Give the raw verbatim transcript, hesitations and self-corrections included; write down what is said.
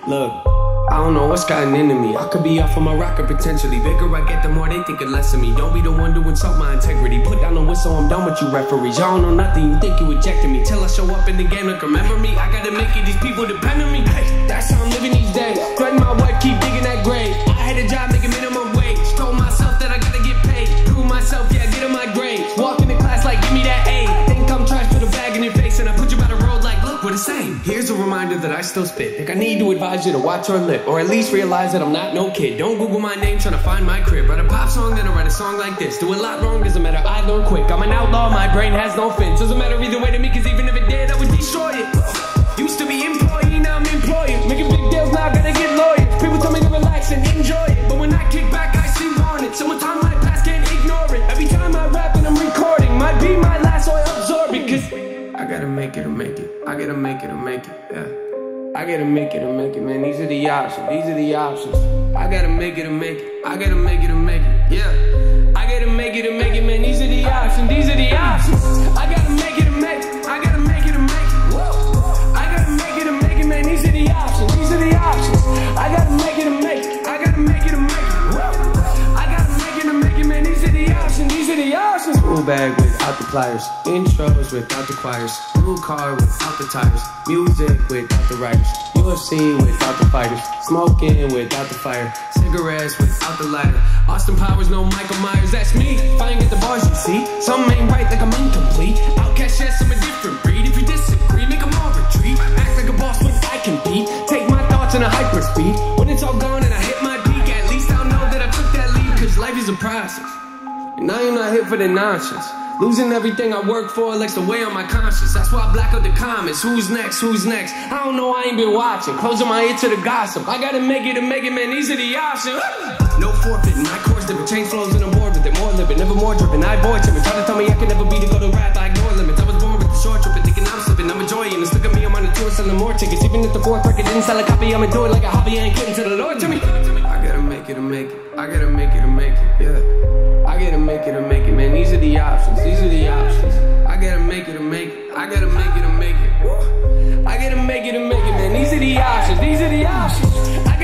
Look, I don't know what's gotten into me. I could be off on my rocker potentially. Bigger I get, the more they think less of me. Don't be the one to insult my integrity. Put down the whistle, I'm done with you referees. Y'all don't know nothing, you think you ejected me. Till I show up in the game, like remember me. I gotta make it, these people depend on me. Hey, that's how I'm living these days. Threaten my wife, keep digging that grave. I had a job making minimum wage. Told myself that I gotta get paid. Prove myself, yeah, get in my grade. Walk into class like, give me that A. Think I'm trash, put a bag in your face. And I put you by the road like, look, we're the same. Here's a reminder that I still spit. Think I need to advise you to watch your lip, or at least realize that I'm not no kid. Don't Google my name trying to find my crib. Write a pop song, then I write a song like this. Do a lot wrong, doesn't matter, I learn quick. I'm an outlaw, my brain has no fins. Doesn't matter either way to me, cause even if it did, I would destroy it. Used to be employee, now I'm employee. Making big deals, now I gotta get lawyers. People tell me to relax and enjoy it, but when I kick back, I see wanted. Summertime, my past, can't ignore it. Every time I rap and I'm recording, might be my last, so I absorb it. Cause I gotta make it or make it. I gotta make it or make it, yeah. I gotta make it or make it, man. These are the options, these are the options. I gotta make it or make it. I gotta make it or make it, yeah. I gotta make it or make it, man. These are the options, these are the options. I gotta make it or make it. I gotta make it or make it. Whoa. I gotta make it or make it, man. These are the options, these are the options. I gotta make it or make it. I gotta make it or make it. Whoa. I gotta make it or make it, man. These are the options, these are the options. School bag without the pliers, intros without the choirs, new car without the tires, music without the writers, U F C without the fighters, smoking without the fire, cigarettes without the lighter, Austin Powers, no Michael Myers, that's me. If I ain't get the bars, you see, some ain't right like I'm incomplete. Outcast, yes, I'm a different breed. If you disagree, make them all retreat. Act like a boss when I compete. Take my thoughts in a hyper speed. When it's all gone and I hit my peak, at least I'll know that I took that lead. Cause life is a process, and I am not here for the nonsense. Losing everything I work for likes to weigh on my conscience. That's why I black out the comments. Who's next? Who's next? I don't know, I ain't been watching. Closing my ear to the gossip. I gotta make it and make it, man. These are the options. No forfeiting. My course different. Change flows and I'm bored with it. More living, never more driven. I avoid tripping. Try to tell me I can never be to go to rap. I ignore limits. I was born with the short trip and thinking I'm slipping. I'm enjoying this. Look at me, I'm on the tour selling more tickets. Even if the fourth record didn't sell a copy, I'ma do it like a hobby. I ain't getting to the Lord to me. I gotta make it and make it. I gotta make it and make it. Yeah. I gotta make it or make it, man. These are the options, these are the options. I gotta make it or make it. I gotta make it or make it. Woo. I gotta make it or make it, man. These are the options, these are the options. I